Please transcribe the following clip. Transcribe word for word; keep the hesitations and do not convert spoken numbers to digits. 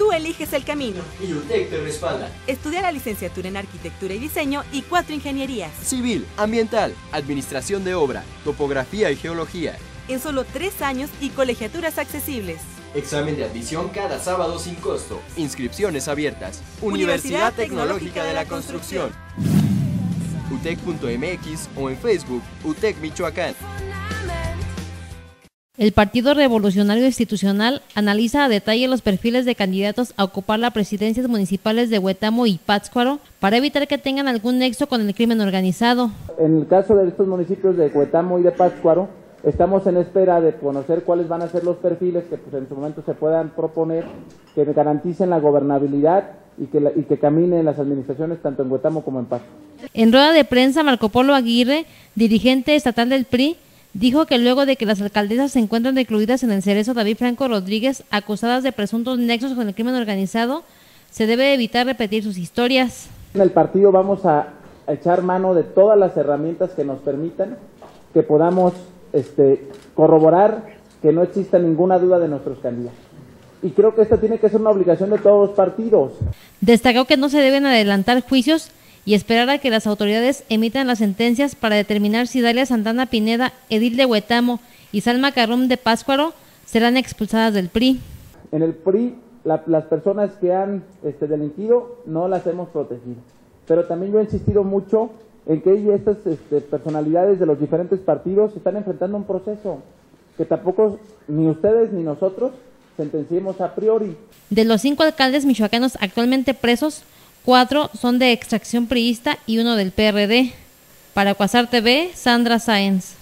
Tú eliges el camino. Y UTEC te respalda. Estudia la licenciatura en Arquitectura y Diseño y cuatro ingenierías. Civil, ambiental, administración de obra, topografía y geología. En solo tres años y colegiaturas accesibles. Examen de admisión cada sábado sin costo. Inscripciones abiertas. Universidad Tecnológica de la Construcción. utec punto m x o en Facebook UTEC Michoacán. El Partido Revolucionario Institucional analiza a detalle los perfiles de candidatos a ocupar las presidencias municipales de Huetamo y Pátzcuaro para evitar que tengan algún nexo con el crimen organizado. En el caso de estos municipios de Huetamo y de Pátzcuaro, estamos en espera de conocer cuáles van a ser los perfiles que pues, en su momento se puedan proponer, que garanticen la gobernabilidad y que, la, y que caminen las administraciones tanto en Huetamo como en Pátzcuaro. En rueda de prensa, Marco Polo Aguirre, dirigente estatal del P R I, dijo que luego de que las alcaldesas se encuentran recluidas en el Cerezo David Franco Rodríguez, acusadas de presuntos nexos con el crimen organizado, se debe evitar repetir sus historias. En el partido vamos a echar mano de todas las herramientas que nos permitan que podamos este, corroborar que no exista ninguna duda de nuestros candidatos. Y creo que esta tiene que ser una obligación de todos los partidos. Destacó que no se deben adelantar juicios y esperar a que las autoridades emitan las sentencias para determinar si Dalia Santana Pineda, edil de Huetamo, y Salma Carrum de Pátzcuaro serán expulsadas del P R I. En el P R I, la, las personas que han este, delinquido no las hemos protegido. Pero también yo he insistido mucho en que estas este, personalidades de los diferentes partidos están enfrentando un proceso que tampoco ni ustedes ni nosotros sentenciemos a priori. De los cinco alcaldes michoacanos actualmente presos, cuatro son de extracción priista y uno del P R D. Para Cuasar T V, Sandra Sáenz.